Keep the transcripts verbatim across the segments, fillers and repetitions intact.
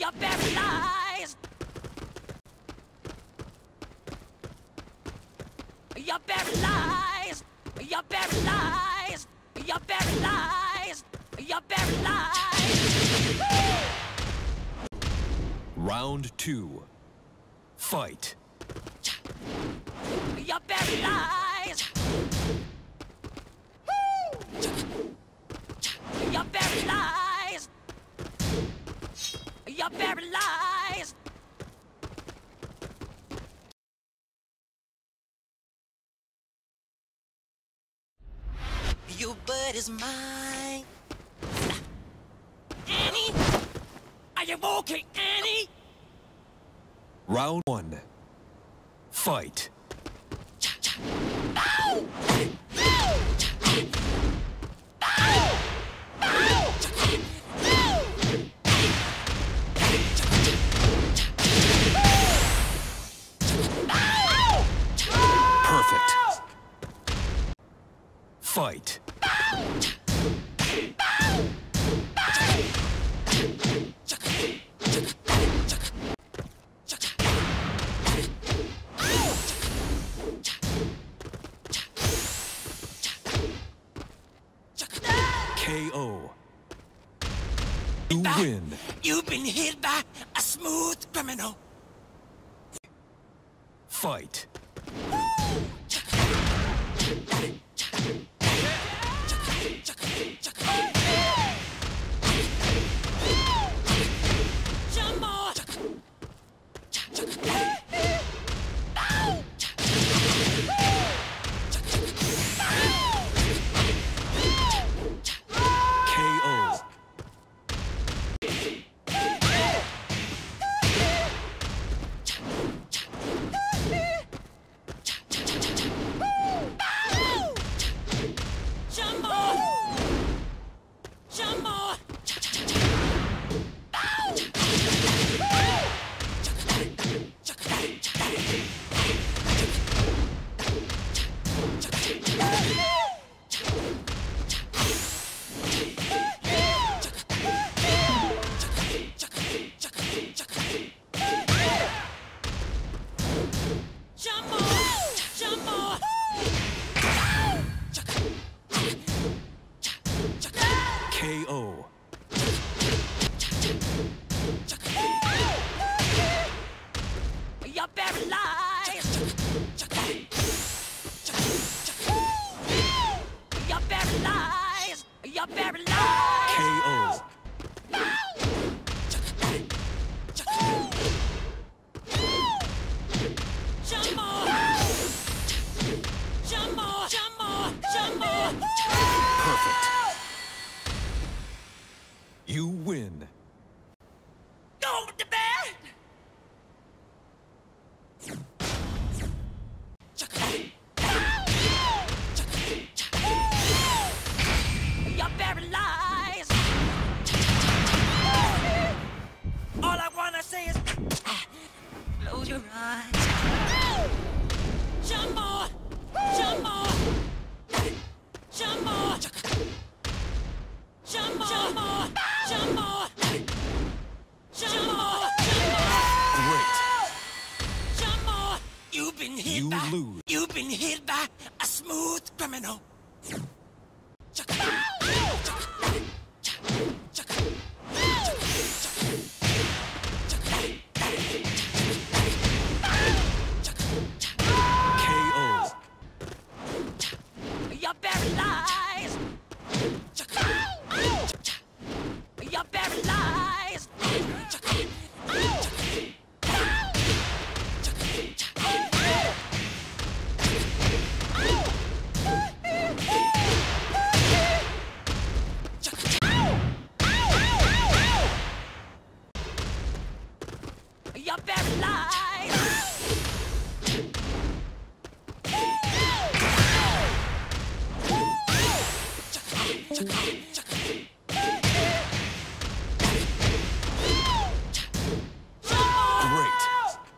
You're paralyzed! You're paralyzed! You're paralyzed! You're paralyzed! You're paralyzed! Round two. Fight. You're paralyzed! You're paralyzed! You're paralyzed! Your butt is mine. Annie? Are you okay, Annie? Round one. Fight. Ow! Ow! Ow! Ow! Perfect. Fight. K O. You win. You've been hit by a smooth criminal. Fight. Jump on! K O. Jump on! Jump on! Jump on! Jump on! K O. You're paralyzed! You're paralyzed! You're paralyzed! K O. Jump on! Jump on! Jump on! Jump on! Perfect. You win. Go to bed! You're paralyzed! All I wanna say is close your eyes. Jump on! Jump on! Jump on! Jump on! Jump on! Jump on! Jump on! Great. Jump on! You've been hit You by... lose. You've been hit by a smooth criminal. K O. You're paralyzed! You're paralyzed! You're paralyzed! Great.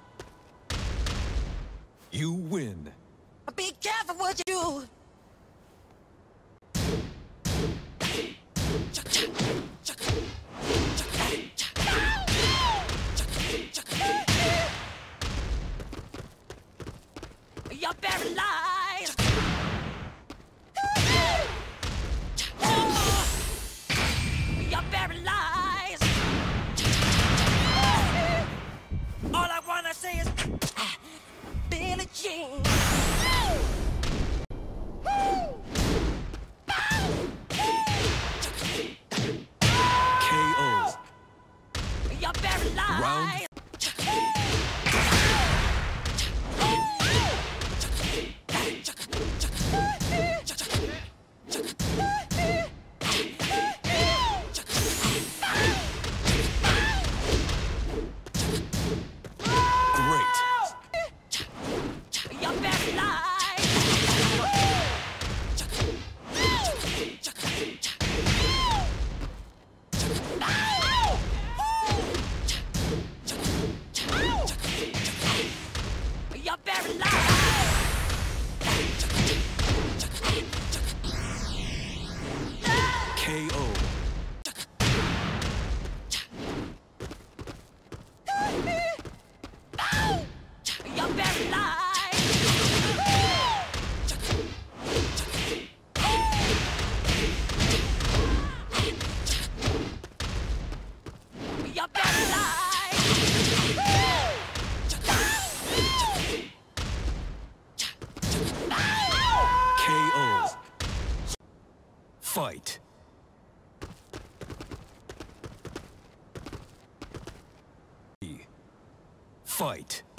You win. Be careful what you do! Fight.